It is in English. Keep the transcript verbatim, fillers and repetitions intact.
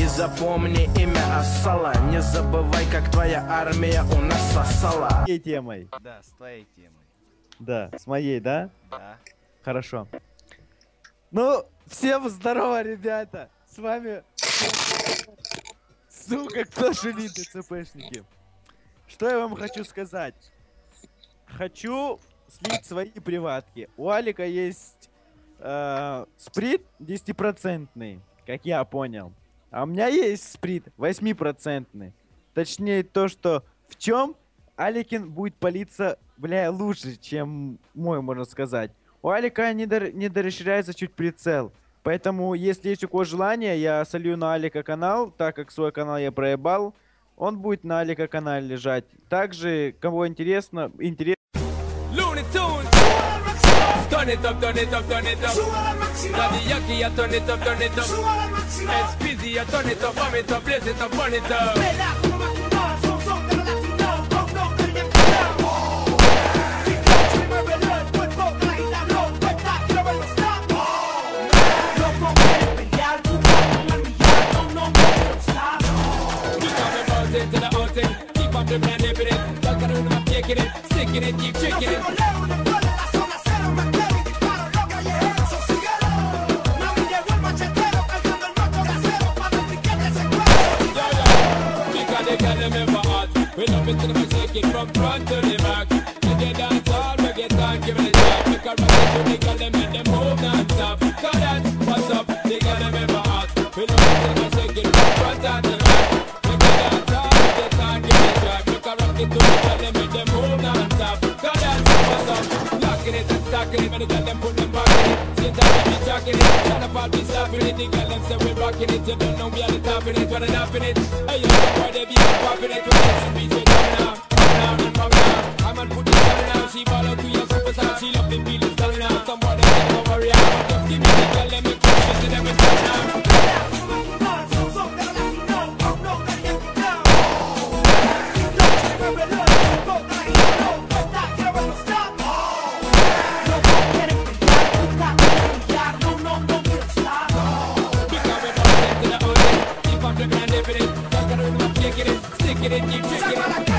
запомни имя Асала. Не забывай, как твоя армия у нас сосала. С моей темой. Да, с твоей темой. Да, с моей, да? Да. Хорошо. Ну, всем здорово, ребята! С вами... Сука, кто шумит, ЦПшники? Что я вам хочу сказать? Хочу слить свои приватки. У Алика есть э, сприт десятипроцентный, как я понял. А у меня есть сприт восьмипроцентный. Точнее то, что в чем Аликин будет палиться, бля, лучше, чем мой, можно сказать. У Алика не, до, не дорасширяется чуть прицел. Поэтому, если есть у кого желание, я солью на Алика канал, так как свой канал я проебал. Он будет на Алика канале лежать. Также, кому интересно, интересно... Turn it up, turn it up, turn it up. Daddy Yankee, I turn it up, turn it up. S P Z, I turn it up, bomb it up, blaze it up, burn it up. Keep on dribbling and dipping it. Like I don't know, I'm kicking it, sticking it, keep tricking it. We love it to the shake it from front to the back. Reggae dance all, reggae time, give it a shot. Make a rock it to the girl, them make them move non-stop. Cause that's what's up, they got them ever hot. We love it to the shake it from front to the back. Reggae dance all, reggae time, give it a shot. Make a rock it to the girl, them make them move non-stop. Cause that's what's up, locking it and stocking it. When the girl them put them back in it. Same time we be jacking it. Trying to fall, be stopping it. The girl them say we rocking it. You don't know we are the top in it, we're the top in it. Hey, you know why they be popping it. I'm on put it down now. She follow to your superstar. She love the feeling down now. Somebody get over here. Just give me the girl, let me push it to them and down now. Keep on dribbling and dipping it. Keep on dribbling and kicking it. Sticking it, keep tricking it.